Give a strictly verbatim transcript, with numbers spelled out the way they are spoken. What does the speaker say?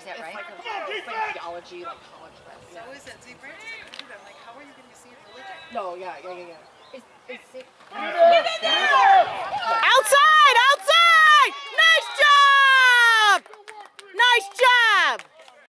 Is that it's right? like a, it's like a theology, like college class. So Yeah. is it? See, Brent doesn't do that. I'm like, how are you going to see religion? No, yeah, yeah, yeah, yeah. Is, is it? That